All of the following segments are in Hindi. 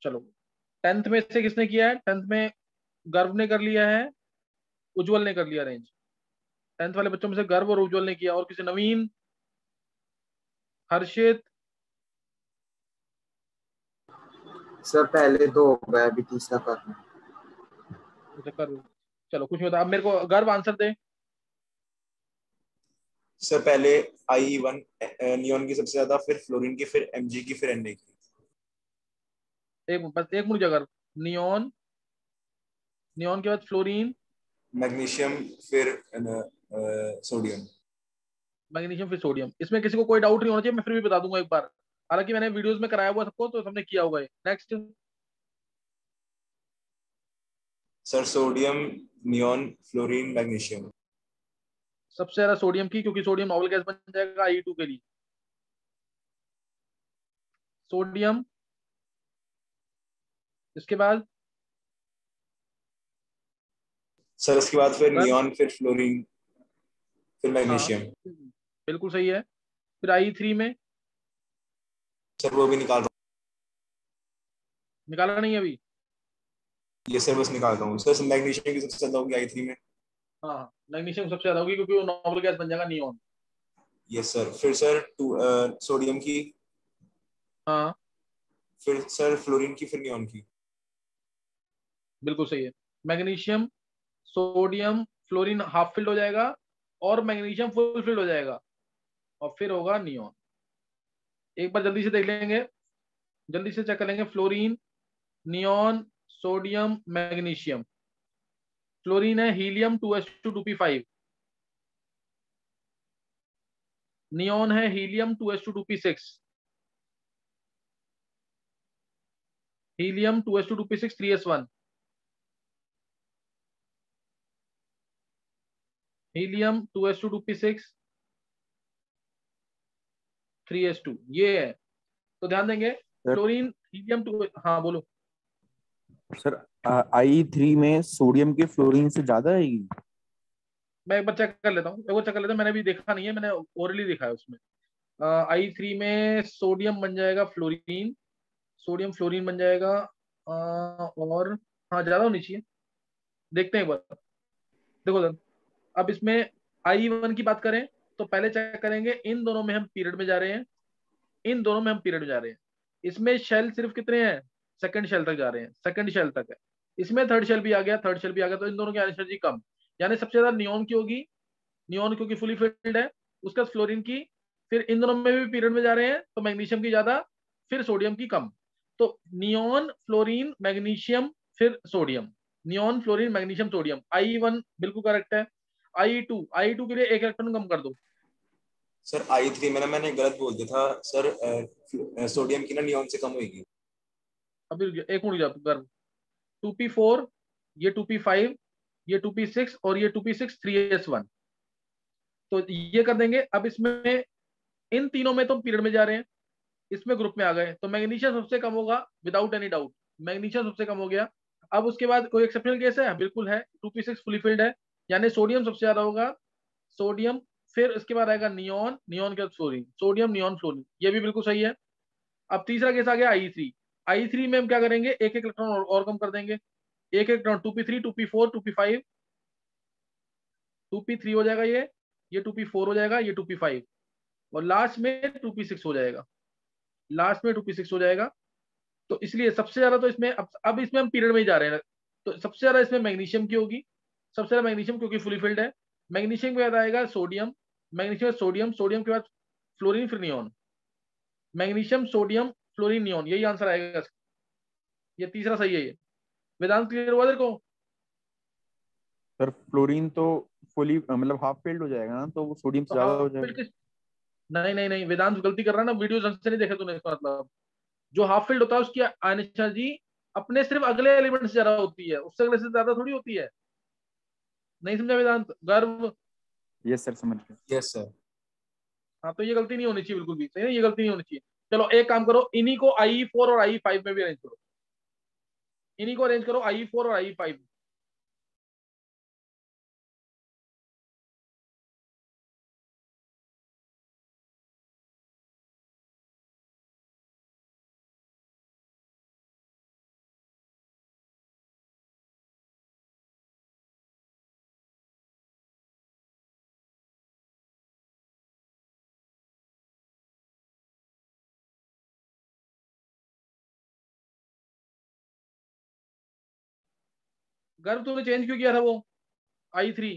चलो, 10th में से किसने किया है? 10th में गर्व ने कर लिया है, उज्जवल ने कर लिया अरेंज। 10th वाले बच्चों में से गर्व और उज्जवल ने किया, और किसी? नवीन, हर्षित? सर पहले दो हो गए, अभी तीसरा करना है। अच्छा, कर। चलो कुछ नहीं होता। अब मेरे को गर्व आंसर दे। सर पहले IE1 नियॉन की सबसे ज्यादा, फिर फ्लोरीन की, फिर Mg की, फिर Na की। एक बस एक मिनट जगह। नियॉन, नियॉन के बाद फ्लोरीन, मैग्नीशियम, फिर सोडियम। मैग्नीशियम, फिर सोडियम। इसमें किसी को कोई डाउट नहीं होना चाहिए, मैं फिर भी बता दूंगा एक बार। हालांकि मैंने वीडियोस में कराया हुआ सबको, तो सबने किया होगा। Next. Sir sodium, neon, fluorine, magnesium. सबसे ज्यादा सोडियम की, क्योंकि सोडियम नॉबल गैस बन जाएगा Ie2 के लिए। सोडियम, इसके बाद सर इसके बाद फिर गर्व। नियॉन, फिर फ्लोरीन, फिर हाँ, मैग्नीशियम। बिल्कुल सही है। फिर Ie3 में सर वो भी निकाल रहा निकाला नहीं अभी? हूँ, ये सर बस निकाल रहा हूँ। सर मैग्नीशियम की सबसे ज्यादा होगी I3 में। हाँ हाँ, मैग्नीशियम सबसे ज्यादा होगी, क्योंकि वो नॉबल गैस बन जाएगा नियॉन। Yes sir. फिर सर सोडियम की, हाँ, फिर सर फ्लोरीन की, फिर नियॉन की। बिल्कुल सही है। Magnesium, sodium, fluorine half filled हो जाएगा, और मैग्नीशियम फुल फिल्ड हो जाएगा, और फिर होगा नियॉन। एक बार जल्दी से देख लेंगे, जल्दी से चेक कर लेंगे। Fluorine, neon, sodium, magnesium. Fluorine है He2S2 2p5। नियॉन है He2S2 2p6। He2S2 2p6 3s1। He2S2 2p6 3s2, ये है। तो ध्यान देंगे। Sir fluorine, helium 2। हाँ बोलो। सर I3 में सोडियम के फ्लोरीन से ज्यादा आएगी। मैं एक बार चेक कर लेता हूँ, एक बार चेक कर लेता हूँ। मैंने अभी देखा नहीं है, मैंने ओरली देखा है उसमें। I3 में सोडियम बन जाएगा फ्लोरीन, सोडियम फ्लोरीन बन जाएगा। और हाँ, ज्यादा होनी चाहिए। देखते हैं एक बार। देखो सर, अब इसमें I1 की बात करें, तो पहले चेक करेंगे इन दोनों में हम पीरियड में जा रहे हैं, इन दोनों में हम पीरियड में जा रहे हैं। इसमें शेल सिर्फ कितने हैं? सेकंड शेल तक जा रहे हैं, सेकंड शेल तक है। इसमें थर्ड शेल भी आ गया, थर्ड शेल भी आ गया, तो इन दोनों की एनर्जी कम। यानी सबसे ज्यादा नियॉन की होगी, नियॉन क्योंकि फुली फिल्ड है। उसके बाद फ्लोरीन की। फिर इन दोनों में भी पीरियड में जा रहे हैं, तो मैग्नीशियम की ज्यादा, फिर सोडियम की कम। तो नियॉन, फ्लोरीन, मैग्नीशियम, फिर sodium. Neon, fluorine, magnesium, sodium. I1 बिल्कुल करेक्ट है। आई टू के लिए एक इलेक्ट्रॉन कम कर दो। सर I3 में ना मैंने गलत बोल दिया था सर। सोडियम की ना नियॉन से कम होगी। अभी एक मिनट कर। 2p4, ये 2p5, ये 2p6, और ये 2p6 3s1। तो ये कर देंगे। अब इसमें इन तीनों में तो पीरियड में जा रहे हैं, इसमें ग्रुप में आ गए, तो मैग्नीशियम सबसे कम होगा, विदाउट एनी डाउट। मैग्नीशियम सबसे कम हो गया। अब उसके बाद कोई एक्सेप्शनल केस है? बिल्कुल है। 2p6 फुली फिल्ड है, यानी सोडियम सबसे ज्यादा होगा। सोडियम, फिर उसके बाद आएगा नियॉन, नियॉन के बाद फ्लोरीन, सोडियम, नियॉन, फ्लोरीन, ये भी बिल्कुल सही है। अब तीसरा केस आ गया I3। I3 में हम क्या करेंगे? एक एक इलेक्ट्रॉन और कम कर देंगे। एक electron 2p3, 2p4, 2p5। 2p3 हो जाएगा ये 2p4 हो जाएगा, ये 2p5, और लास्ट में 2p6 हो जाएगा, लास्ट में 2p6 हो जाएगा। तो इसलिए सबसे ज्यादा तो इसमें अब इसमें हम पीरियड में ही जा रहे हैं, तो सबसे ज्यादा इसमें मैग्नीशियम की होगी। सबसे ज्यादा मैग्नीशियम, क्योंकि फुली फिल्ड है। मैग्नीशियम के बाद आएगा सोडियम, मैग्नीशियम के बाद सोडियम, सोडियम के बाद फ्लोरीन, फिर neon. Magnesium, sodium, fluorine, neon, यही आंसर आएगा इसका। ये तीसरा सही है ये। वेदांत क्लियर हुआ तेरे को? सर फ्लोरीन तो फुली मतलब हाफ फिल्ड हो जाएगा ना, तो वो सोडियम से तो ज्यादा हो हाफ फील्ड जाएगा। किस? नहीं नहीं नहीं, वेदांत गलती कर रहा है ना, वीडियो ढंग से नहीं देखे तूने। इसका मतलब जो हाफ फील्ड होता है उसकी एनर्जी अपने सिर्फ अगले एलिमेंट से ज्यादा होती है, उससे अगले से ज्यादा थोड़ी होती है। नहीं समझा वेदांत? गर्व। यस सर, समझ गया। Yes sir. हाँ, तो ये गलती नहीं होनी चाहिए बिल्कुल भी, सही है, ये गलती नहीं होनी चाहिए। चलो एक काम करो, इन्हीं को IE4 और IE5 में भी अरेंज करो। इन्हीं को अरेंज करो IE4 और IE5। गर्भ तूने चेंज क्यों किया था वो I3?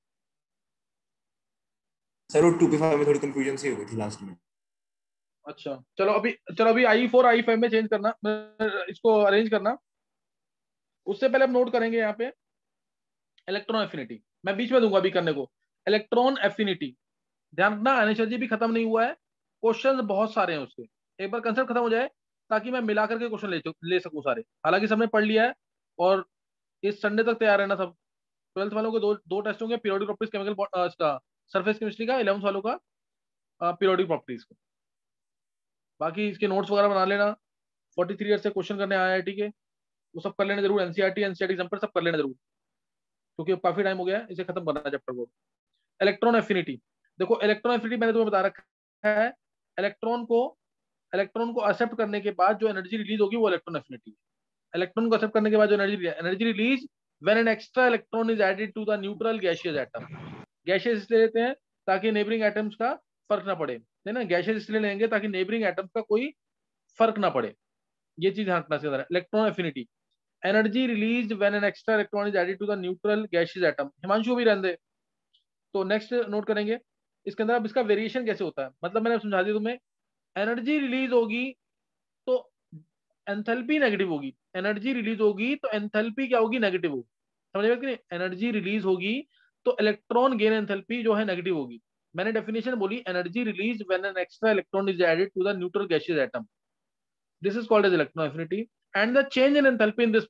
सर वो 2p5 में थोड़ी कंफ्यूजन सी हो गई थी लास्ट में। अच्छा चलो अभी I4 I5 में चेंज करना, इसको अरेंज करना। उससे पहले हम नोट करेंगे यहाँ पे इलेक्ट्रॉन एफिनिटी, मैं बीच में दूंगा अभी करने को। इलेक्ट्रॉन एफिनिटी ध्यान रखना, एनएचआर भी खत्म नहीं हुआ है, क्वेश्चन बहुत सारे हैं उसके, एक बार कंसेप्ट खत्म हो जाए ताकि मैं मिला करके क्वेश्चन ले सकूं सारे। हालांकि सबने पढ़ लिया है और इस संडे तक तैयार रहना सब। 12th वालों के दो दो टेस्ट होंगे, पीरियोडिक प्रॉपर्टीज केमिकल इसका सरफेस केमिस्ट्री का, 11th वालों का पीरियोडिक प्रॉपर्टीज का। बाकी इसके नोट्स वगैरह बना लेना, 43 ईयर से क्वेश्चन करने आईआईटी के, वो सब कर लेना जरूर। एनसीईआरटी एग्जाम पर सब कर लेना जरूर, क्योंकि अब काफी टाइम हो गया है, इसे खत्म करना है चैप्टर को। इलेक्ट्रॉन एफिनिटी, देखो इलेक्ट्रॉन एफिनिटी मैंने तुम्हें बता रखा है, इलेक्ट्रॉन को एक्सेप्ट करने के बाद जो एनर्जी रिलीज होगी वो इलेक्ट्रॉन एफिनिटी है। इलेक्ट्रॉन को एक्सेप्ट करने के बाद जो energy release when an extra electron is added to the neutral gaseous atom. Gaseous इसलिए लेते हैं ताकि नेबरिंग एटम्स का फर्क ना पड़े, है ना, गैशियस इसलिए लेंगे ताकि नेबरिंग एटम्स का कोई फर्क ना पड़े, ये चीज ध्यान रखना चाहिए। Electron affinity, energy release when an extra electron is added to the neutral gaseous atom. Himanshu भी रहने दे। तो नेक्स्ट नोट करेंगे इसके अंदर अब इसका वेरिएशन कैसे होता है, मतलब मैंने समझा दिया तुम्हें। एनर्जी रिलीज होगी तो एंथैल्पी नेगेटिव होगी, एनर्जी रिलीज होगी तो एंथैल्पी क्या होगी, नेगेटिव होगी। समझ में कि नहीं, एनर्जी रिलीज होगी तो इलेक्ट्रॉन गेन एंथैल्पी जो है नेगेटिव होगी। मैंने डेफिनेशन बोली, energy release when an extra electron is added to the neutral gaseous atom, this is called as electron affinity, and the change in enthalpy in this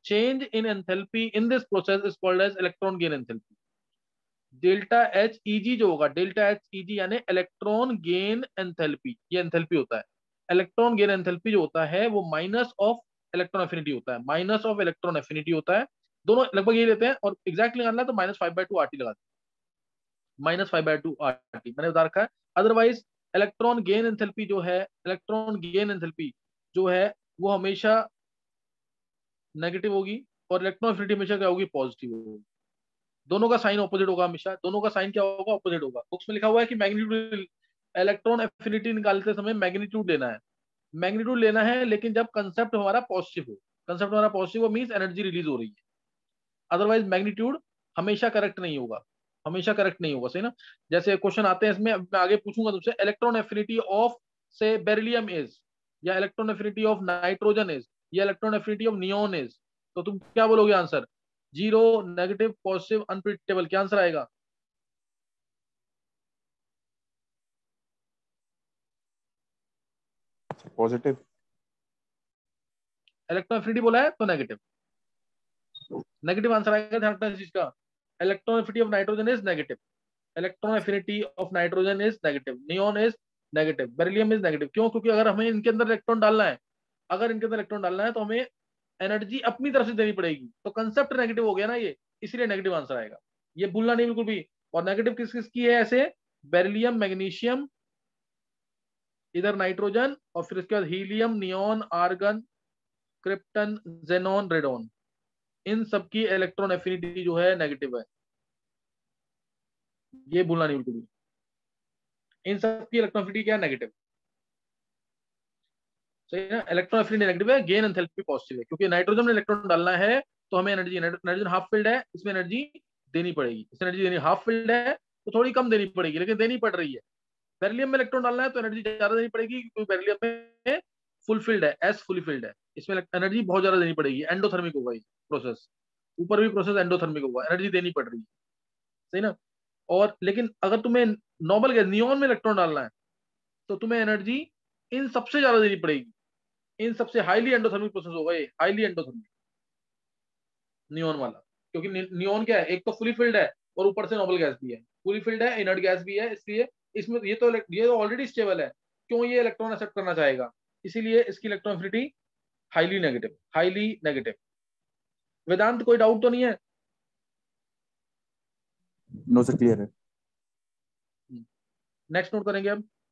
process is called as electron gain enthalpy। Delta H E G जो होगा, डेल्टा एच ईजी यानी इलेक्ट्रॉन गेन एंथैल्पी, ये एंथैल्पी होता है। इलेक्ट्रॉन गेन एंथैल्पी जो होता है वो माइनस ऑफ इलेक्ट्रॉन एफिनिटी होता है, माइनस ऑफ इलेक्ट्रॉन एफिनिटी होता है। दोनों लगभग यही लेते हैं, और एग्जैक्टली निकालना है तो -5/2 RT लगा, -5/2 RT मैंने बता रखा है। अदरवाइज इलेक्ट्रॉन गेन एंथैल्पी जो है, इलेक्ट्रॉन गेन एंथैल्पी जो है वो हमेशा नेगेटिव होगी, और इलेक्ट्रॉन एफिनिटी हमेशा क्या होगी, पॉजिटिव होगी। दोनों का साइन ऑपोजिट होगा हमेशा, दोनों का साइन क्या होगा, ऑपोजिट होगा। बुक्स में लिखा हुआ है कि मैग्नीट्यूड, इलेक्ट्रॉन एफिनिटी निकालते समय मैग्नीट्यूड लेना है, मैग्नीट्यूड लेना है, लेकिन जब कंसेप्ट हमारा पॉजिटिव हो, कंसेप्ट हमारा पॉजिटिव हो मींस एनर्जी रिलीज हो रही है। अदरवाइज मैग्नीट्यूड हमेशा करेक्ट नहीं होगा, हमेशा करेक्ट नहीं होगा, सही ना। जैसे क्वेश्चन आते हैं इसमें, मैं आगे पूछूंगा तुमसे, इलेक्ट्रॉन एफिनिटी ऑफ से बेरिलियम इज, या electron affinity of nitrogen is, या electron affinity of neon is, तो तुम क्या बोलोगे आंसर, 0, नेगेटिव, पॉजिटिव, अनप्रिडिक्टेबल, क्या आंसर आएगा। पॉजिटिव। इलेक्ट्रॉन एफिनिटी बोला है तो नेगेटिव, नेगेटिव आंसर आएगा, ध्यान रखना इस चीज का। Electron affinity of nitrogen is negative, electron affinity of nitrogen is negative, neon is negative, beryllium is negative. क्यों, क्योंकि अगर हमें इनके अंदर इलेक्ट्रॉन डालना है, अगर इनके अंदर इलेक्ट्रॉन डालना है तो हमें एनर्जी अपनी तरफ से देनी पड़ेगी, तो कंसेप्ट नेगेटिव हो गया ना ये, इसलिए नेगेटिव आंसर आएगा, ये भूलना नहीं बिल्कुल भी। और नेगेटिव किस किस की है ऐसे, बेरिलियम, मैग्नीशियम, इधर नाइट्रोजन, और फिर इसके बाद helium, neon, argon, krypton, xenon, radon, इन सबकी इलेक्ट्रॉन एफिनिटी जो है नेगेटिव है, ये भूलना नहीं बिल्कुल भी। इन सबकी इलेक्ट्रॉन एफिनिटी क्या है, नेगेटिव, सही है ना। इलेक्ट्रॉन एफिनिटी नेगेटिव है, गेन एंथैल्पी पॉजिटिव है, क्योंकि नाइट्रोजन में इलेक्ट्रॉन डालना है तो हमें एनर्जी, नाइट्रोजन हाफ फील्ड है, इसमें एनर्जी देनी पड़ेगी, इसमें एनर्जी देनी, हाफ फील्ड है तो थोड़ी कम देनी पड़ेगी, लेकिन देनी पड़ रही है। बेरिलियम में इलेक्ट्रॉन डालना है तो एनर्जी ज्यादा देनी पड़ेगी, क्योंकि बेरिलियम में फुल फील्ड है, एस फुली फील्ड है, इसमें एनर्जी बहुत ज्यादा देनी पड़ेगी, एंडोथर्मिक होगा ये प्रोसेस, ऊपर भी प्रोसेस एंडोथर्मिक होगा, एनर्जी देनी पड़ रही है, सही ना। और लेकिन अगर तुम्हें नॉर्मल गैस नियोन में इलेक्ट्रॉन डालना है तो तुम्हें एनर्जी इन सबसे ज्यादा देनी पड़ेगी, इन सबसे हाईली एंडोथर्मिक प्रोसेस होगा ये, हाईली एंडोथर्मिक नियोन वाला। क्योंकि नियोन क्या है, एक तो फुली फिल्ड है और ऊपर से नोबल गैस भी है, फुली फिल्ड है, इनर्ट गैस भी है, इसलिए इसमें ये तो ऑलरेडी स्टेबल है, क्यों ये इलेक्ट्रॉन एक्सेप्ट करना चाहेगा, इसीलिए इसकी electron affinity highly negative, highly negative. Vedant कोई डाउट तो नहीं है। नो सर, क्लियर है। नेक्स्ट नोट करेंगे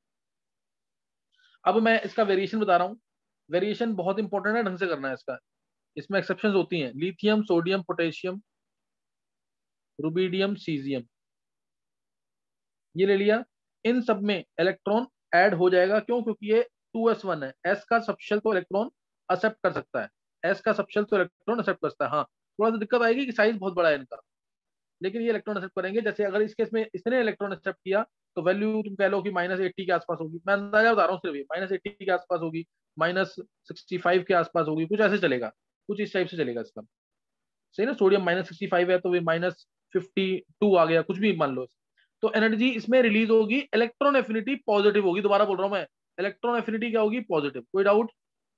अब मैं इसका वेरिएशन बता रहा हूँ, वेरिएशन बहुत इंपॉर्टेंट है, ढंग से करना है इसका, इसमें एक्सेप्शंस होती हैं, lithium, sodium, potassium, rubidium, caesium, ये ले लिया, इन सब में इलेक्ट्रॉन ऐड हो जाएगा, क्यों, क्योंकि ये 2s1 है, s का सबशेल तो इलेक्ट्रॉन एक्सेप्ट कर सकता है, s का सबशेल तो इलेक्ट्रॉन एक्सेप्ट कर सकता है, हाँ थोड़ा सा दिक्कत आएगी कि साइज बहुत बड़ा है इनका, लेकिन ये इलेक्ट्रॉन एक्सेप्ट करेंगे। जैसे अगर इस केस में इसने इलेक्ट्रॉन एक्सेप्ट किया तो वैल्यू तुम कह लो कि -80 के आसपास होगी, मैं अंदाजा बता रहा हूँ सिर्फ, -80 के आसपास होगी, -65 के आसपास होगी, कुछ ऐसे चलेगा, कुछ इस टाइप से चलेगा इसका। सही ना, सोडियम -65 है तो ये -52 आ गया, कुछ भी मान लो। तो एनर्जी इसमें रिलीज होगी, इलेक्ट्रॉन एफिनिटी पॉजिटिव होगी, दोबारा बोल रहा हूं मैं, इलेक्ट्रॉन एफिनिटी क्या होगी, पॉजिटिव। कोई डाउट?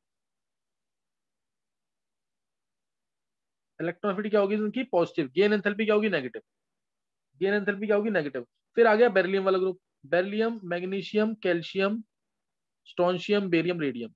इलेक्ट्रॉन एफिनिटी क्या होगी इनकी, पॉजिटिव। गेन एंथैल्पी क्या होगी, नेगेटिव। गेन एंथैल्पी क्या होगी, नेगेटिव। फिर आ गया बेरिलियम वाला group, beryllium, magnesium, calcium, strontium, barium, radium.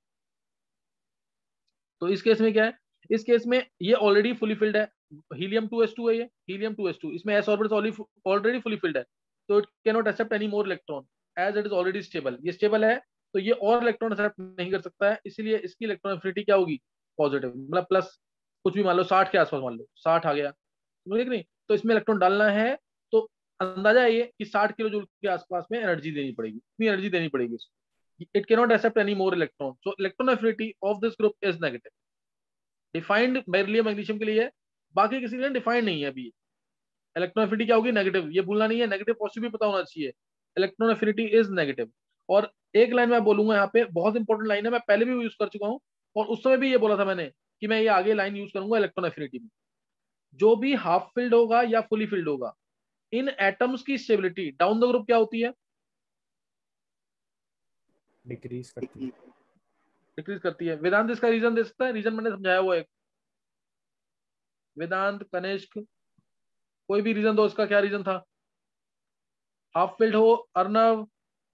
तो इस केस में क्या है, इस केस में ये ऑलरेडी फुली फिल्ड है, हीलियम 2s2 है, ये हीलियम 2s2, इसमें s orbitals already fully filled है, तो it can not accept any more electron as it is already stable. ये स्टेबल है तो ये और इलेक्ट्रॉन एक्सेप्ट नहीं कर सकता है, इसलिए इसकी इलेक्ट्रॉन एफिनिटी क्या होगी, पॉजिटिव, मतलब प्लस कुछ भी मान लो 60 के आसपास, मान लो 60 आ गया, समझे कि नहीं। तो इसमें इलेक्ट्रॉन डालना है तो अंदाजा है ये कि 60 किलो जूल के आसपास में एनर्जी देनी पड़ेगी, इतनी एनर्जी देनी पड़ेगी। It can not accept any more electron, so electron affinity of this group is negative. Defined beryllium magnesium के लिए है, बाकी किसी के लिए डिफाइंड नहीं है अभी। इलेक्ट्रॉन एफिनिटी क्या होगी, नेगेटिव, ये भूलना नहीं है, नेगेटिव पॉजिटिव भी पता होना चाहिए। Electron affinity is negative. और एक लाइन मैं बोलूंगा यहाँ पे, बहुत इंपॉर्टेंट लाइन है, मैं पहले भी यूज कर चुका हूँ और उस समय भी ये बोला था मैंने कि मैं ये आगे लाइन यूज करूंगा इलेक्ट्रॉन एफिनिटी में। जो भी हाफ फिल्ड होगा या फुली फिल्ड होगा, इन एटम्स की स्टेबिलिटी डाउन द ग्रुप क्या होती है, डिक्रीज करती है, डिक्रीज करती है। वेदांत इसका रीजन दे सकता है, रीजन मैंने समझाया हुआ है, वेदांत, कनिष्क, कोई भी रीजन दो, इसका क्या रीजन था, हाफ फिल्ड हो, अर्नव।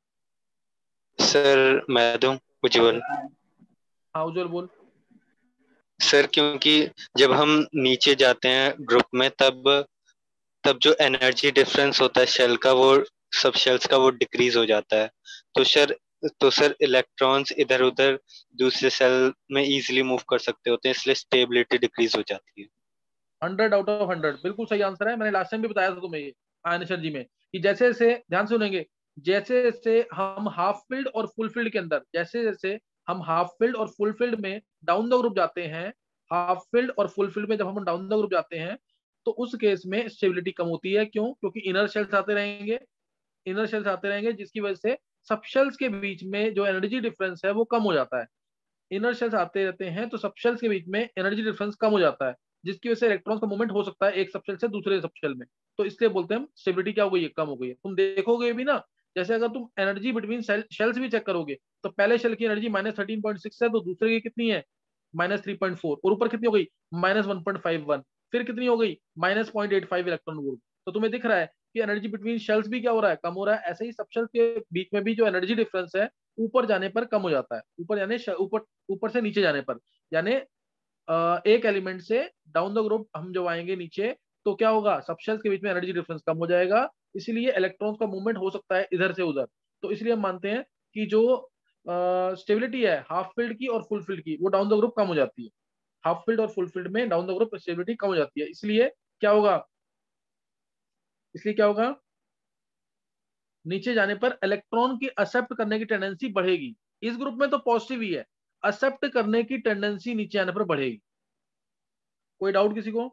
सर मैं दूं, उज्जवल। हाँ उज्जवल बोल। सर क्योंकि जब हम नीचे जाते हैं ग्रुप में, तब जो एनर्जी डिफरेंस होता है शेल का, वो सब शेल्स का वो डिक्रीज हो जाता है। तो सर इलेक्ट्रॉन्स इधर उधर दूसरे सेल में इजीली मूव कर सकते होते हैं, इसलिए स्टेबिलिटी डिक्रीज हो जाती है। 100 आउट ऑफ 100 बिल्कुल सही आंसर है। मैंने लास्ट टाइम भी बताया था तुम्हें ये आयनेश्वर जी में, कि जैसे जैसे ध्यान से सुनेंगे, जैसे जैसे हम हाफ फील्ड और फुल फील्ड के अंदर, जैसे जैसे हम हाफ फील्ड और फुल फील्ड में डाउन द ग्रुप जाते हैं, हाफ फील्ड और फुल फील्ड में जब हम डाउन द ग्रुप जाते हैं तो उस केस में स्टेबिलिटी कम होती है। क्यों? क्योंकि इनर शेल्स आते रहेंगे, इनर शेल्स आते रहेंगे, जिसकी वजह से सब शेल्स के बीच में जो एनर्जी डिफरेंस है वो कम हो जाता है। इनर शेल्स आते रहते हैं तो सब शेल्स के बीच में एनर्जी डिफरेंस कम हो जाता है, जिसकी वजह से इलेक्ट्रॉन्स का मूवमेंट हो सकता है एक सब शेल से दूसरे सब शेल में। तो इसलिए बोलते हैं हम स्टेबिलिटी क्या हो गई है, कम हो गई है। तुम देखोगे भी ना, जैसे अगर तुम एनर्जी बिटवीन शेल्स भी चेक करोगे तो पहले शेल की एनर्जी -13.6 है तो दूसरे की कितनी है, -3.4, और ऊपर कितनी हो गई, -1.51, फिर कितनी हो गई, -0.85 इलेक्ट्रॉन वोल्ट। तो तुम्हें दिख रहा है कि एनर्जी बिटवीन शेल्स भी क्या हो रहा है, कम हो रहा है। ऐसे ही सब शेल्स के बीच में भी जो एनर्जी डिफरेंस है ऊपर जाने पर कम हो जाता है, ऊपर यानी ऊपर ऊपर से नीचे जाने पर, यानी एक एलिमेंट से डाउन द ग्रुप हम जब आएंगे नीचे तो क्या होगा, सब शेल्स के बीच में एनर्जी डिफरेंस कम हो जाएगा, इसलिए इलेक्ट्रॉन्स का मूवमेंट हो सकता है इधर से उधर। तो इसलिए हम मानते हैं कि जो स्टेबिलिटी है हाफ फील्ड की और फुल फील्ड की, वो डाउन द ग्रुप कम हो जाती है। हाफ फील्ड और फुल फील्ड में डाउन द ग्रुप स्टेबिलिटी कम हो जाती है, इसलिए क्या होगा, इसलिए क्या होगा, नीचे जाने पर इलेक्ट्रॉन की एक्सेप्ट करने की टेंडेंसी बढ़ेगी। इस ग्रुप में तो पॉजिटिव ही है, एक्सेप्ट करने की टेंडेंसी नीचे आने पर बढ़ेगी। कोई डाउट किसी को?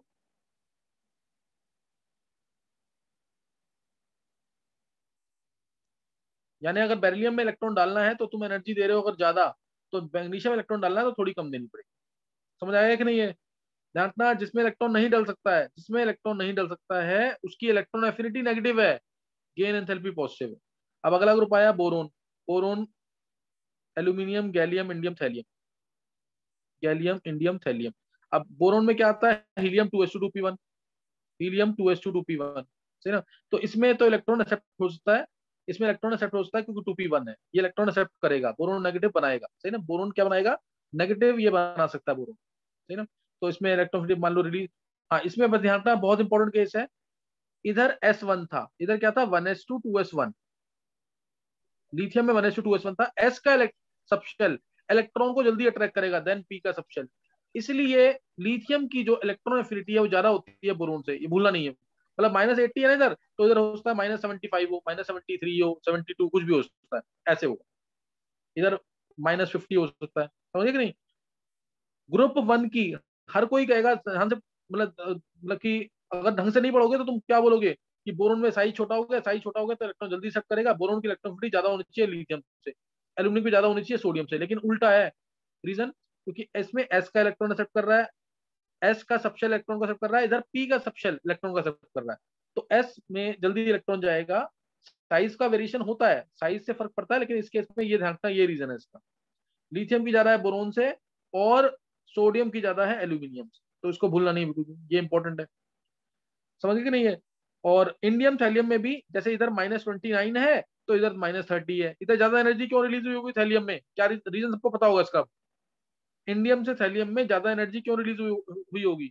यानी अगर बेरिलियम में इलेक्ट्रॉन डालना है तो तुम एनर्जी दे रहे हो अगर ज्यादा, तो मैग्नीशियम में इलेक्ट्रॉन डालना है तो थोड़ी कम देनी पड़ेगी। समझ आया कि नहीं है? ध्यान रखना, जिसमें इलेक्ट्रॉन नहीं डल सकता है, जिसमें इलेक्ट्रॉन नहीं डल सकता है उसकी इलेक्ट्रॉन एफिनिटी नेगेटिव है, गेन एंथैल्पी पॉजिटिव है। अब अगला ग्रुप आया boron, boron, aluminium, gallium, indium, thallium, gallium, indium, thallium. अब बोरोन में क्या आता है, helium 2s2 2p1, helium 2s2 2p1, सही ना। तो इसमें तो इलेक्ट्रॉन एक्सेप्ट हो सकता है, इसमें इलेक्ट्रॉन एक्सेप्ट हो सकता है क्योंकि 2p1 है, ये इलेक्ट्रॉन एक्सेप्ट करेगा, बोरोन नेगेटिव बनाएगा, सही ना। बोरोन क्या बनाएगा, नेगेटिव ये बना सकता है बोरोन, सही ना। तो इसमें इलेक्ट्रॉन मान लो रिलीज, हाँ इसमें बस ध्यान रखना, बहुत इंपॉर्टेंट केस है, इधर S1 था, इधर क्या था 1s2 2s1, लिथियम में 1s2 2s1 था। S का सबशेल इलेक्ट्रॉन को जल्दी अट्रैक्ट करेगा देन P का सबशेल, इसलिए लिथियम की जो इलेक्ट्रॉन एफिनिटी है वो ज्यादा होती है बोरोन से, ये भूलना नहीं है। मतलब -80 है ना इधर, तो इधर हो सकता है -75 हो, -73 हो, 72 कुछ भी हो सकता है, ऐसे होगा। इधर -50 हो सकता है, समझे कि नहीं। ग्रुप 1 की हर कोई कहेगा, ध्यान से मतलब कि अगर ढंग से नहीं पढ़ोगे तो तुम क्या बोलोगे कि बोरोन में साइज छोटा हो गया, साइज छोटा हो गया तो इलेक्ट्रॉन जल्दी एक्सेप्ट करेगा, बोरोन की इलेक्ट्रॉनिसिटी ज्यादा होनी चाहिए लिथियम से, एल्यूमिनियम की ज्यादा होनी चाहिए सोडियम से, लेकिन उल्टा है। रीजन, क्योंकि इसमें एस का इलेक्ट्रॉन एक्सेप्ट कर रहा है, एस का सबशेल इलेक्ट्रॉन को एक्सेप्ट कर रहा है, इधर पी का सबशेल इलेक्ट्रॉन को एक्सेप्ट कर रहा है, तो एस में जल्दी इलेक्ट्रॉन जाएगा। साइज का वेरिएशन होता है, साइज से फर्क पड़ता है, लेकिन इस केस में ये ध्यान रखना, ये रीजन है इसका। लिथियम की ज्यादा है बोरोन से और सोडियम की ज्यादा है एल्यूमिनियम से, तो इसको भूलना नहीं बिल्कुल भी, ये इंपॉर्टेंट है। समझ गए कि नहीं है? और इंडियम थैलियम में भी जैसे इधर -29 है तो इधर -30 है, इधर ज्यादा एनर्जी क्यों रिलीज हुई होगी थैलियम में? क्या रीजन सबको पता होगा इसका? इंडियम से थैलियम में ज्यादा एनर्जी क्यों रिलीज हुई होगी,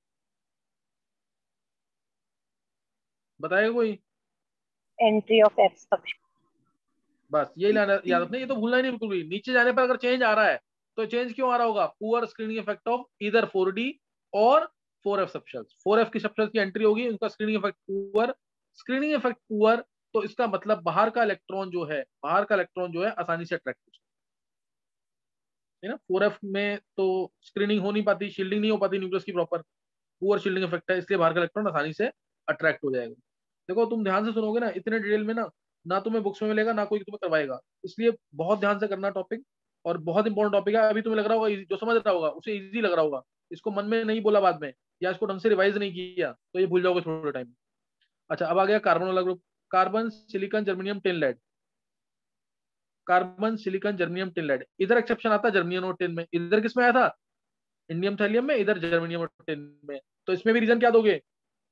बताएगा कोई? Entry of f subshell. बस यही याद रखना, ये तो भूलना ही नहीं बिल्कुल भी। नीचे जाने पर अगर चेंज आ रहा है तो चेंज क्यों आ रहा होगा? पुअर स्क्रीनिंग इफेक्ट ऑफ इधर 4D और 4F सबशेल्स। 4F की सबशेल्स की एंट्री होगी, उनका screening effect poor, screening effect poor, तो इसका मतलब बाहर का इलेक्ट्रॉन जो है, बाहर का इलेक्ट्रॉन जो है आसानी से अट्रैक्ट हो सकता है ना। 4F में तो स्क्रीनिंग हो नहीं पाती, शील्डिंग नहीं हो पाती न्यूक्लियस की प्रॉपर, पुअर शील्डिंग इफेक्ट है, इसलिए बाहर का इलेक्ट्रॉन आसानी से अट्रैक्ट हो जाएगा। देखो तुम ध्यान से सुनोगे ना, इतने डिटेल में ना, ना तुम्हें बुक्स में मिलेगा ना कोई तुम्हें करवाएगा, इसलिए बहुत ध्यान से करना टॉपिक, और बहुत इंपॉर्टेंट टॉपिक है। अभी तुम्हें लग रहा होगा जो समझ रहा होगा उसे इजी लग रहा होगा, इसको मन में नहीं बोला बाद में, या इसको ढंग से रिवाइज नहीं किया तो ये भूल जाओगे थोड़े टाइम। अच्छा, अब आ गया कार्बन वाला group, carbon silicon germanium tin lead. Carbon silicon germanium tin lead, इधर एक्सेप्शन आता है जर्मेनियम और टिन में, इधर किसमें आया था? इंडियम थैलियम में, इधर जर्मेनियम और टिन में। तो इसमें भी रीजन क्या दोगे?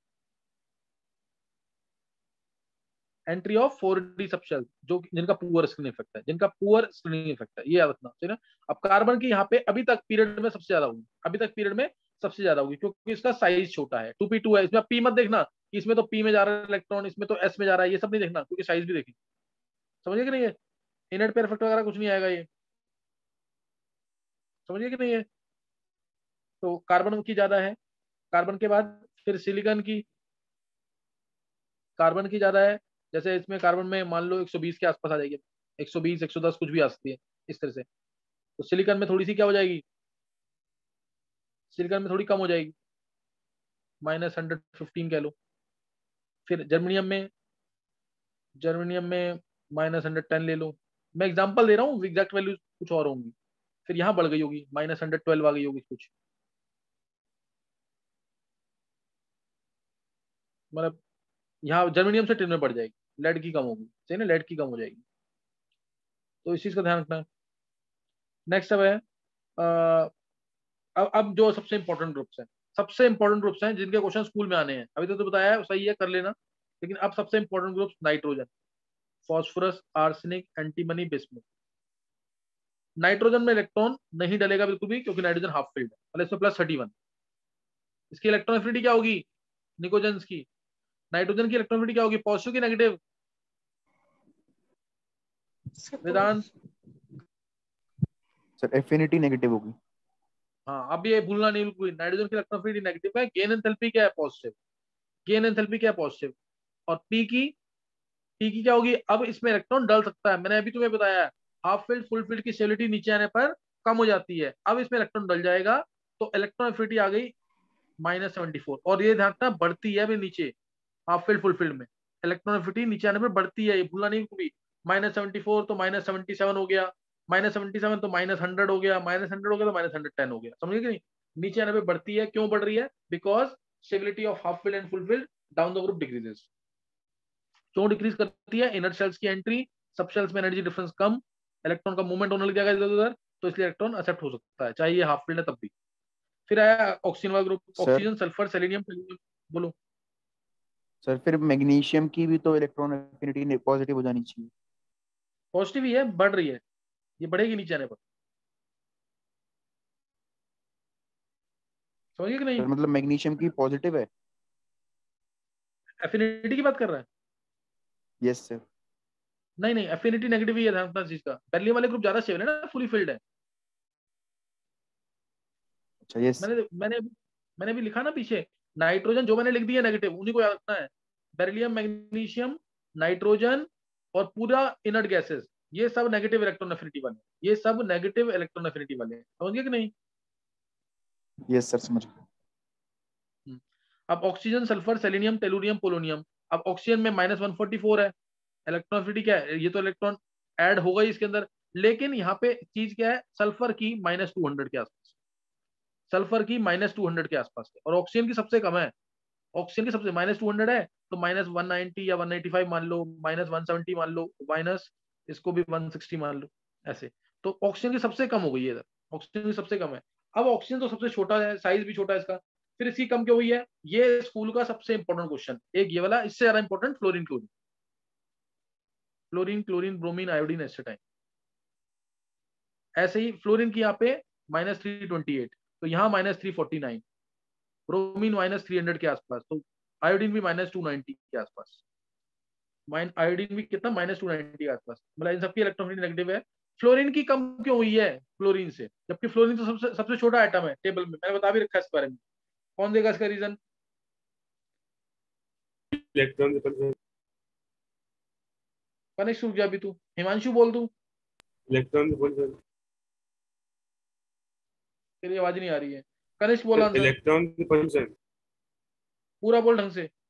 एंट्री ऑफ 4D सबशेल, जो जिनका पुअर स्क्रीनिंग इफेक्ट है, जिनका पुअर स्क्रीनिंग इफेक्ट है, ये याद रखना है ना। अब कार्बन की यहाँ पे अभी तक पीरियड में सबसे ज्यादा होगी, अभी तक पीरियड में सबसे ज्यादा होगी, क्योंकि इसका साइज छोटा है, 2p2 है। इसमें पी मत देखना कि इसमें तो पी में जा रहा है इलेक्ट्रॉन, इसमें तो एस में जा रहा है, ये सब नहीं देखना, क्योंकि साइज भी देखी। समझिए कि नहीं है? इनर्ट पेयर इफेक्ट वगैरह कुछ नहीं आएगा ये, समझिए कि नहीं है? तो कार्बन की ज्यादा है, कार्बन के बाद फिर सिलिकॉन की, कार्बन की ज्यादा है। जैसे इसमें कार्बन में मान लो 120 के आसपास आ जाएगी, 120 110 कुछ भी आ सकती है इस तरह से। तो सिलिकॉन में थोड़ी सी क्या हो जाएगी? सिलिकॉन में थोड़ी कम हो जाएगी, -115 कह लो। फिर जर्मेनियम में, जर्मेनियम में -110 ले लो, मैं एग्जांपल दे रहा हूँ, एग्जैक्ट वैल्यू कुछ और होंगी। फिर यहाँ बढ़ गई होगी, -112 आ गई होगी कुछ, मतलब यहाँ जर्मेनियम से टिन में बढ़ जाएगी, लेड की कम होगी, सही ना, लेड की कम हो जाएगी। तो इस चीज का ध्यान रखना है। नेक्स्ट अब है अब जो सबसे इंपॉर्टेंट ग्रुप्स हैं, सबसे इंपॉर्टेंट ग्रुप्स हैं जिनके क्वेश्चन स्कूल में आने हैं, अभी तो बताया है सही है, कर लेना, लेकिन अब सबसे important groups, nitrogen, phosphorus, arsenic, antimony, bismuth. Nitrogen में इलेक्ट्रॉन नहीं डलेगा बिल्कुल भी, क्योंकि नाइट्रोजन हाफ फील्ड है, मतलब इसमें +31। इसकी इलेक्ट्रॉन एफिनिटी क्या होगी? निकोजन की, नाइट्रोजन की इलेक्ट्रॉन एफिनिटी क्या होगी? पॉजिटिव की negative? Vedant? Sir affinity negative होगी। हाँ, अब ये भूलना नहीं बिल्कुल, नाइट्रोजन की इलेक्ट्रॉन एफिनिटी नेगेटिव है, गेन एंथैल्पी क्या है? पॉजिटिव, गेन एंथैल्पी क्या है? पॉजिटिव। और पी की क्या होगी? अब इसमें इलेक्ट्रॉन डल सकता है, मैंने अभी तुम्हें बताया है, हाफ फील्ड फुल फील्ड की स्टेबिलिटी नीचे आने पर कम हो जाती है, अब इसमें इलेक्ट्रॉन डल जाएगा, तो इलेक्ट्रॉन एफिनिटी आ गई -74। और ये ध्यान रखना, बढ़ती है अभी नीचे, हाफ फील्ड फुल फील्ड में इलेक्ट्रॉन एफिनिटी नीचे आने पर बढ़ती है, ये भूलना नहीं कभी। -74 तो -77 हो गया, -77 तो -100 हो गया, -100 हो गया तो -110 हो गया, समझिए कि नहीं? नीचे आने पर बढ़ती है, क्यों बढ़ रही है? Because stability of half filled and full filled down the group decreases. क्यों डिक्रीज करती है? इनर शेल्स की एंट्री, सब शेल्स में एनर्जी डिफरेंस कम, इलेक्ट्रॉन का मूवमेंट होने लग जाएगा इधर उधर, तो इसलिए इलेक्ट्रॉन एक्सेप्ट हो सकता है, चाहे ये हाफ फील्ड है तब भी। फिर आया ऑक्सीजन वाला group, sir oxygen, sulphur, selenium, बोलो। सर फिर मैग्नीशियम की भी तो इलेक्ट्रॉन एफिनिटी पॉजिटिव हो जानी चाहिए। पॉजिटिव ही है, बढ़ रही है, ये बढ़ेगी नीचे आने पर, समझिए कि नहीं? सर मतलब मैग्नीशियम की पॉजिटिव है। एफिनिटी की बात कर रहा है? Yes sir. नहीं नहीं, एफिनिटी नेगेटिव ही है, ध्यान रखना इस चीज का। बेरिलियम वाले ग्रुप ज्यादा स्टेबल है ना, फुली फिल्ड है। अच्छा यस। मैंने मैंने मैंने भी लिखा ना पीछे, नाइट्रोजन जो मैंने लिख दिया नेगेटिव, उन्हीं को याद रखना है। बेरिलियम, मैग्नीशियम, नाइट्रोजन और पूरा इनर्ट गैसेस, ये सब नेगेटिव इलेक्ट्रॉन एफिनिटी वाले, ये सब नेगेटिव इलेक्ट्रॉन एफिनिटी वाले हैं, समझ गए कि नहीं? यस सर समझ गया। अब oxygen, sulphur, selenium, tellurium, polonium. अब ऑक्सीजन में -144 है, इलेक्ट्रॉन एफिनिटी क्या है, ये तो इलेक्ट्रॉन ऐड होगा ही इसके अंदर, लेकिन यहाँ पे चीज क्या है, सल्फर की -200 के आसपास, सल्फर की -200 के आसपास है, और ऑक्सीजन की सबसे कम है। ऑक्सीजन की सबसे -200 है, तो -190 या 185 मान लो, -170 मान लो, माइनस इसको भी 160 मान लो, ऐसे। तो ऑक्सीजन की सबसे कम हो गई है इधर, ऑक्सीजन की सबसे कम है। अब ऑक्सीजन तो सबसे छोटा है, साइज भी छोटा है इसका, फिर इसकी कम क्यों हुई है, ये स्कूल का सबसे इंपॉर्टेंट क्वेश्चन, एक ये वाला, इससे ज्यादा important fluorine chlorine, fluorine chlorine bromine iodine astatine. ऐसे ही फ्लोरीन की यहाँ पे -328, तो यहाँ -349, ब्रोमीन -300 के आसपास, तो आयोडीन भी -290 के आसपास, आयोडीन भी कितना -290 के आसपास, मतलब इन सबकी इलेक्ट्रोफिलिटी नेगेटिव है। फ्लोरीन की कम क्यों हुई है फ्लोरीन से, जबकि फ्लोरीन तो सबसे सबसे छोटा आइटम है टेबल में, मैंने बता भी रखा है इस बारे में। कौन देगा इसका रीजन? Electron repulsion. कनिष्क रुक जा अभी तू, हिमांशु बोल तू, इलेक्ट्रॉन रिपल्शन। तेरी आवाज नहीं आ रही है, कनिष्क बोल आंसर, इलेक्ट्रॉन रिपल्शन। पूरा बोल ढंग से।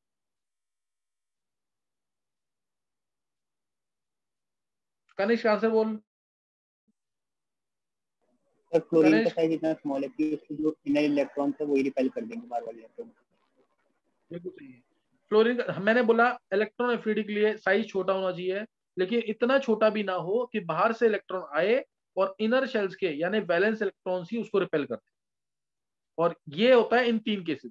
कनिष्क आंसर बोल। सर क्लोरीन का कनिष्क, साइज इतना स्मॉल है कि उसके जो इनर इलेक्ट्रॉन है वही रिपेल कर देंगे बार बार इलेक्ट्रॉन। बिल्कुल सही है। फ्लोरीन मैंने बोला इलेक्ट्रॉन एफिनिटी के लिए साइज छोटा होना चाहिए, लेकिन इतना छोटा भी ना हो कि बाहर से इलेक्ट्रॉन आए और इनर शेल्स के यानी वैलेंस इलेक्ट्रॉन्स ही उसको रिपेल करते हैं, और ये होता है इन 3 केसेस,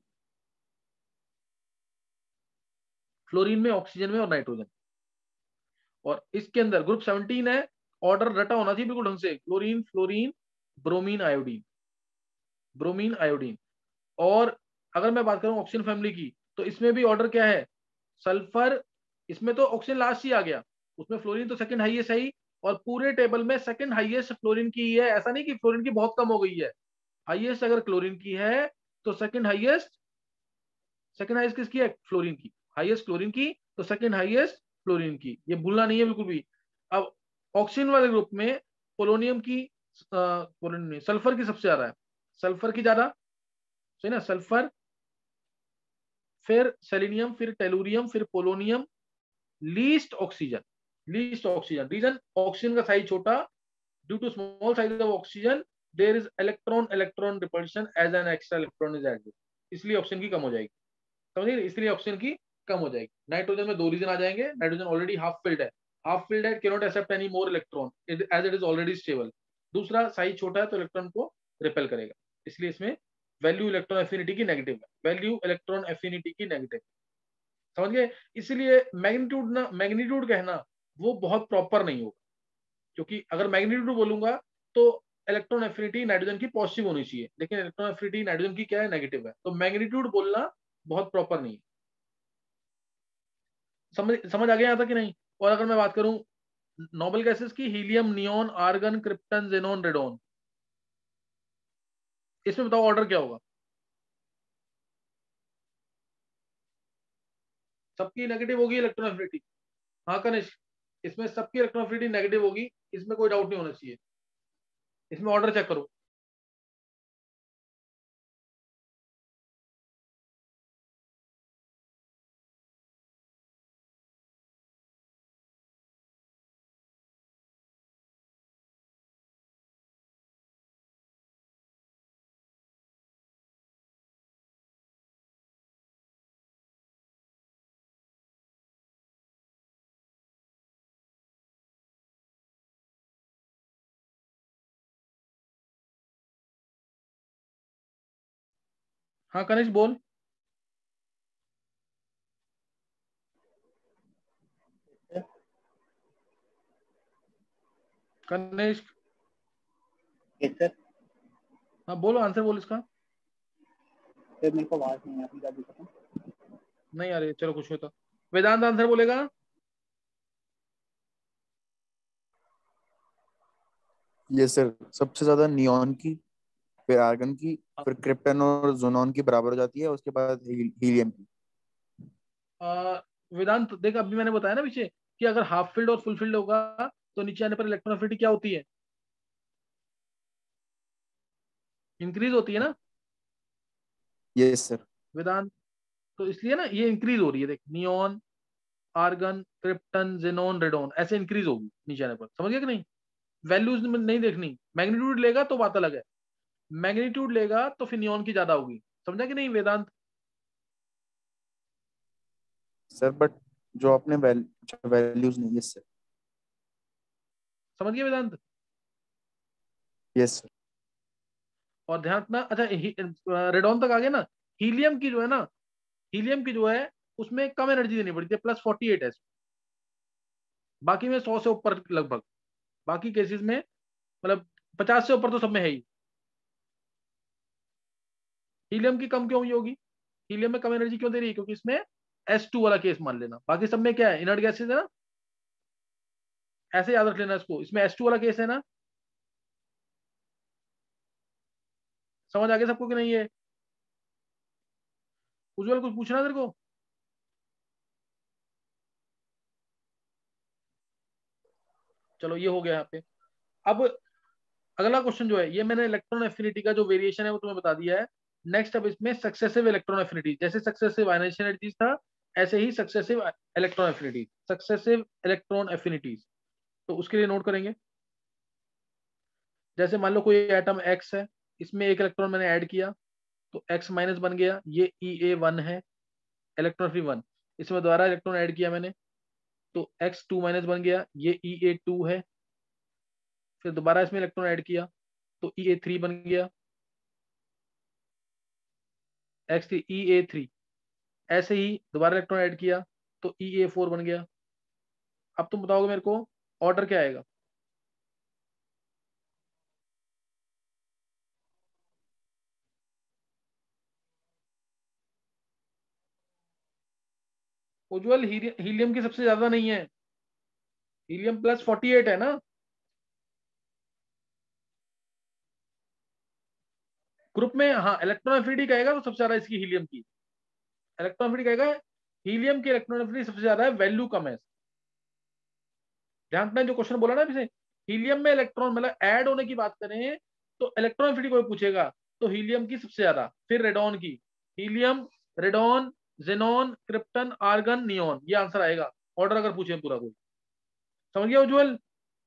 फ्लोरीन में, ऑक्सीजन में और नाइट्रोजन। और इसके अंदर ग्रुप 17 है, ऑर्डर रटा होना चाहिए बिल्कुल ढंग से, chlorine, fluorine, bromine, iodine, bromine, iodine. और अगर मैं बात करूं ऑक्सीजन फैमिली की, तो इसमें भी ऑर्डर क्या है, सल्फर, इसमें तो ऑक्सीजन लास्ट ही आ गया, उसमें फ्लोरीन तो सेकंड हाईएस्ट है ही, और पूरे टेबल में सेकंड हाईएस्ट फ्लोरीन की है, ऐसा नहीं कि फ्लोरीन की बहुत कम हो गई है, हाईएस्ट अगर क्लोरीन की है तो सेकंड हाईएस्ट, सेकंड हाईएस्ट किसकी है, फ्लोरीन की, हाईएस्ट क्लोरीन की तो सेकंड हाईएस्ट फ्लोरीन की, ये भूलना नहीं है बिल्कुल भी। अब ऑक्सीजन वाले ग्रुप में पोलोनियम की, पोलोनियम नहीं, सल्फर की सबसे ज्यादा है, सल्फर की ज्यादा, सही ना, सल्फर, फिर सेलेनियम, फिर टेलुरियम, फिर polonium, least oxygen, least oxygen. Reason, oxygen का साइज छोटा, due to small size of oxygen there is electron electron repulsion as an extra electron is added, इसलिए ऑक्सीजन की कम हो जाएगी, समझिए, इसलिए ऑक्सीजन की कम हो जाएगी। नाइट्रोजन में 2 रीजन आ जाएंगे, नाइट्रोजन ऑलरेडी हाफ फिल्ड है, हाफ फिल्ड है, can not accept any more electron as it is already stable. दूसरा, साइज छोटा है तो इलेक्ट्रॉन को रिपेल करेगा, इसलिए इसमें वैल्यू इलेक्ट्रॉन एफिनिटी की नेगेटिव है, वैल्यू इलेक्ट्रॉन एफिनिटी की नेगेटिव, समझ गए। इसलिए मैग्नीट्यूड ना, मैग्नीट्यूड कहना वो बहुत प्रॉपर नहीं होगा, क्योंकि अगर मैग्नीट्यूड बोलूंगा तो इलेक्ट्रॉन एफिनिटी नाइट्रोजन की पॉजिटिव होनी चाहिए, लेकिन इलेक्ट्रॉन एफिनिटी नाइट्रोजन की क्या है, नेगेटिव है, तो मैग्नीट्यूड बोलना बहुत प्रॉपर नहीं है। समझ आ गया यहाँ तक कि नहीं? और अगर मैं बात करूं नोबल गैसेस की, helium, neon, argon, krypton, xenon, radon, इसमें बताओ ऑर्डर क्या होगा? सबकी नेगेटिव होगी इलेक्ट्रॉन एफिनिटी, हाँ कनिष्क, इसमें सबकी इलेक्ट्रॉन एफिनिटी नेगेटिव होगी, इसमें कोई डाउट नहीं होना चाहिए, इसमें ऑर्डर चेक करो। हाँ कनिष्क बोल। Kanishk, yes sir. हाँ बोलो, आंसर बोल इसका। सर मेरे को आवाज नहीं आ रही, क्या दिक्कत है? नहीं आ रही, चलो कुछ होता, वेदांत आंसर बोलेगा। ये सर सबसे ज्यादा नियॉन की, फिर आर्गन की, फिर क्रिप्टन और जोनॉन की बराबर हो जाती है, उसके बाद हीलियम की। वेदांत देख, अभी मैंने बताया ना पीछे कि अगर हाफ फील्ड और फुल फील्ड होगा तो नीचे आने पर इलेक्ट्रॉन एफिनिटी क्या होती है, इंक्रीज होती है ना यस सर। वेदांत? तो इसलिए ना ये इंक्रीज हो रही है, देख neon, argon, krypton, xenon, radon ऐसे इंक्रीज होगी नीचे आने पर, समझ गया कि नहीं? वैल्यूज नहीं देखनी, मैग्नीट्यूड लेगा तो बात अलग है, मैग्नीट्यूड लेगा तो फिर नियॉन की ज्यादा होगी, समझा कि नहीं वेदांत? सर बट जो आपने वैल्यूज नहीं है सर। समझ गया वेदांत? Yes sir. और ध्यान रखना, अच्छा रेडॉन तक आ गए ना। हीलियम की जो है ना, हीलियम की जो है उसमें कम एनर्जी देनी पड़ती है, +48 है, बाकी में 100 से ऊपर लगभग, बाकी केसेस में मतलब 50 से ऊपर तो सब में है ही। हीलियम की कम क्यों हुई होगी? हीलियम में कम एनर्जी क्यों दे रही है? क्योंकि इसमें S2 वाला केस मान लेना, बाकी सब में क्या है, इनर्ट गैसेज है ना, ऐसे याद रख लेना इसको, इसमें S2 वाला केस है ना। समझ आ गया सबको कि नहीं? है उज्जवल कुछ पूछना तेरे को? चलो ये हो गया यहाँ पे। अब अगला क्वेश्चन जो है, ये मैंने इलेक्ट्रॉन एफिनिटी का जो वेरिएशन है वो तुम्हें बता दिया है। नेक्स्ट अब इसमें सक्सेसिव इलेक्ट्रॉन एफिनिटी, जैसे सक्सेसिव आयनाइजेशन एनर्जीज था ऐसे ही successive electron affinity, successive electron affinities, तो उसके लिए नोट करेंगे। जैसे मान लो कोई एटम एक्स है, इसमें एक इलेक्ट्रॉन मैंने ऐड किया तो एक्स माइनस बन गया, ये EA1 है, इलेक्ट्रॉन फ्री 1। इसमें दोबारा इलेक्ट्रॉन ऐड किया मैंने तो X2 माइनस बन गया, ये EA2 है। फिर दोबारा इसमें इलेक्ट्रॉन ऐड किया तो EA3 बन गया, X3 EA3। ऐसे ही दोबारा इलेक्ट्रॉन ऐड किया तो EA4 बन गया। अब तुम बताओगे मेरे को ऑर्डर क्या आएगा? उज्जवल हीलियम की सबसे ज्यादा नहीं है, हीलियम +48 है ना। ग्रुप में हाँ इलेक्ट्रॉन एफिनिटी कहेगा तो सबसे ज्यादा इसकी हीलियम की, इलेक्ट्रॉन एफिनिटी कहेगा हीलियम की इलेक्ट्रॉन एफिनिटी सबसे ज्यादा है, वैल्यू कम है। ध्यान रखना जो क्वेश्चन बोला ना अभी से, हीलियम में इलेक्ट्रॉन मतलब ऐड होने की बात करें तो इलेक्ट्रॉन एफिनिटी कोई पूछेगा तो हीलियम की सबसे ज्यादा, फिर रेडॉन की, helium, radon, xenon, krypton, argon, neon, ये आंसर आएगा ऑर्डर अगर पूछे पूरा कोई। समझ गया उज्जवल?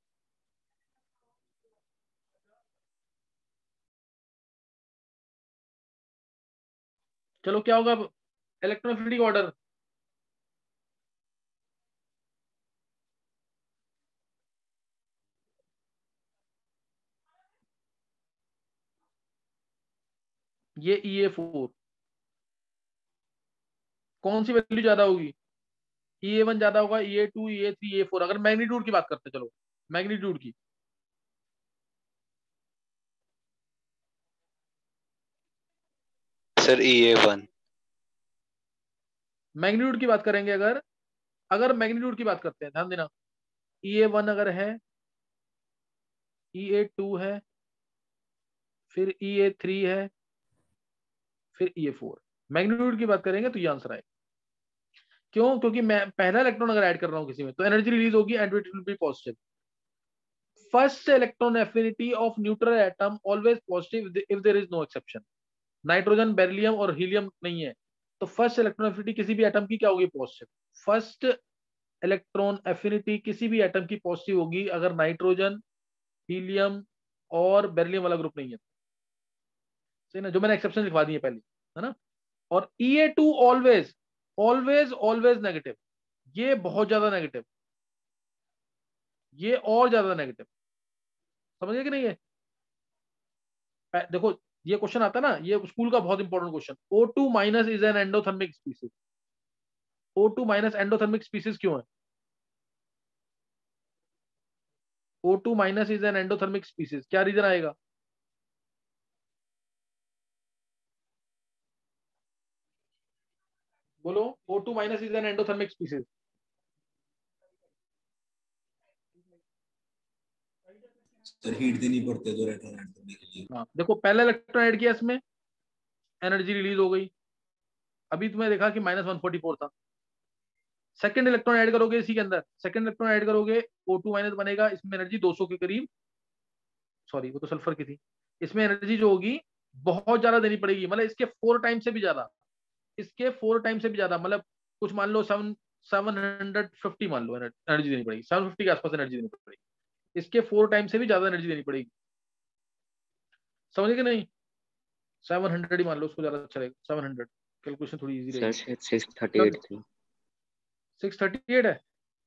चलो क्या होगा अब इलेक्ट्रॉन एफिनिटी ऑर्डर? ये EA4, कौन सी वैल्यू ज्यादा होगी? EA1 ज्यादा होगा, EA2, EA3, EA4, अगर मैग्नीट्यूड की बात करते हैं, चलो मैग्नीट्यूड की। Sir EA1। मैग्नीट्यूड की बात करेंगे अगर, अगर मैग्नीट्यूड की बात करते हैं, ध्यान देना, EA1 अगर है, EA2 है, फिर EA3 है, फिर EA4, मैग्नीट्यूड की बात करेंगे तो ये आंसर आएगा। क्यों? क्योंकि मैं पहला इलेक्ट्रॉन अगर ऐड कर रहा हूं किसी में तो एनर्जी रिलीज होगी and it will be positive. First electron affinity of neutral atom always positive if there is no exception. Nitrogen, beryllium और हीलियम नहीं है तो फर्स्ट इलेक्ट्रॉन एफिनिटी किसी भी एटम की क्या होगी? पॉजिटिव। फर्स्ट इलेक्ट्रॉन एफिनिटी किसी भी एटम की पॉजिटिव होगी अगर नाइट्रोजन, हीलियम और बेरिलियम वाला ग्रुप नहीं है, सही ना, जो मैंने एक्सेप्शन लिखवा दी है पहले, है ना। और EA2 always always always negative, ये बहुत ज्यादा नेगेटिव, ये और ज्यादा नेगेटिव, समझ गए कि नहीं है? देखो ये क्वेश्चन आता है ना, ये स्कूल का बहुत important question, O2 minus is an endothermic species. O2 minus endothermic species क्यों है? O2 minus is an endothermic species, क्या रीजन आएगा? बोलो, O2 minus is an endothermic species. Sir heat देनी पड़ती है दो इलेक्ट्रॉन ऐड करने के लिए। हाँ देखो पहला इलेक्ट्रॉन ऐड किया इसमें, एनर्जी रिलीज हो गई, अभी तुम्हें देखा कि -144 था। सेकंड इलेक्ट्रॉन ऐड करोगे इसी के अंदर, सेकंड इलेक्ट्रॉन ऐड करोगे O2 माइनस बनेगा, इसमें एनर्जी 200 के करीब, सॉरी वो तो सल्फर की थी, इसमें एनर्जी जो होगी बहुत ज्यादा देनी पड़ेगी, मतलब इसके 4 टाइम से भी ज्यादा, इसके 4 टाइम से भी ज्यादा, मतलब कुछ मान लो 750 मान लो एनर्जी देनी पड़ेगी, 750 के आसपास एनर्जी देनी पड़ेगी, इसके 4 टाइम से भी ज्यादा एनर्जी देनी पड़ेगी, समझे कि नहीं? 700 ही मान लो, उसको ज्यादा अच्छा रहेगा, 700, कैलकुलेशन थोड़ी इजी रहेगी। सर 638 थी। 638 है,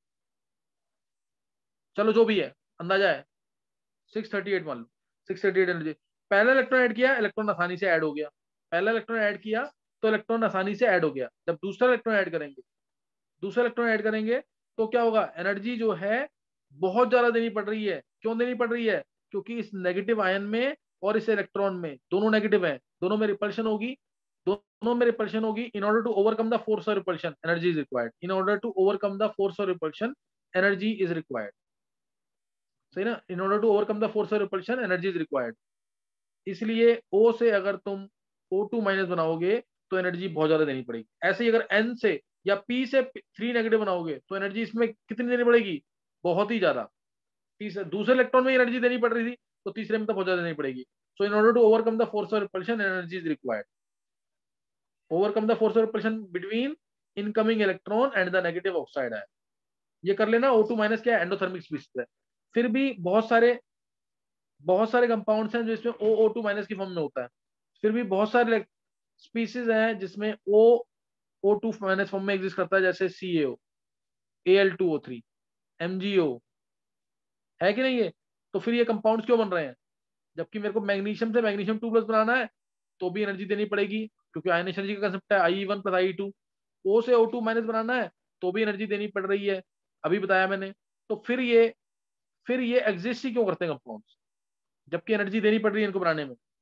चलो जो भी है अंदाजा है, 638 मान लो, 638 एनर्जी। पहला इलेक्ट्रॉन ऐड किया, इलेक्ट्रॉन आसानी से ऐड हो गया, पहला इलेक्ट्रॉन ऐड किया तो इलेक्ट्रॉन आसानी से ऐड हो गया। जब दूसरा इलेक्ट्रॉन ऐड करेंगे, दूसरा इलेक्ट्रॉन ऐड करेंगे तो क्या होगा, एनर्जी जो है बहुत ज्यादा देनी पड़ रही है। क्यों देनी पड़ रही है? क्योंकि इस नेगेटिव आयन में और इस इलेक्ट्रॉन में, दोनों नेगेटिव है, दोनों में रिपल्शन होगी, दोनों में रिपल्शन होगी। In order to overcome the force of repulsion energy is required, in order to overcome the force of repulsion energy is required, सही ना? In order to overcome the force of repulsion energy is required. इसलिए O से अगर तुम O2 माइनस बनाओगे तो एनर्जी बहुत ज्यादा देनी पड़ेगी। ऐसे ही अगर N से या P से 3 नेगेटिव बनाओगे तो एनर्जी इसमें कितनी देनी पड़ेगी, बहुत ही ज्यादा। दूसरे इलेक्ट्रॉन में एनर्जी देनी पड़ रही थी तो तीसरे में तो बहुत ज्यादा देनी पड़ेगी। So in order to overcome the force of repulsion energy is required, overcome the force of repulsion between incoming electron and the negative oxide है। ये कर लेना। O2 माइनस क्या है, एंडोथर्मिक स्पीशीज है। फिर भी बहुत सारे कंपाउंड्स हैं जिसमें O2 माइनस की फॉर्म में होता है, फिर भी बहुत सारे स्पीशीज हैं जिसमें O2 माइनस फॉर्म में एग्जिस्ट करता है, जैसे CaO, Al2O3, MgO, है कि नहीं? ये तो फिर ये कंपाउंड्स क्यों बन रहे हैं? जबकि मेरे को मैग्नीशियम से मैग्नीशियम 2+ बनाना है तो भी एनर्जी देनी पड़ेगी, क्योंकि आयनेशन एनर्जी का कंसेप्ट है I1 + I2। O से O2 माइनस बनाना है तो भी एनर्जी देनी पड़ रही है, अभी बताया मैंने। तो फिर ये एग्जिस्ट ही क्यों करते हैं कंपाउंड्स, जबकि एनर्जी देनी पड़ रही है इनको बनाने में?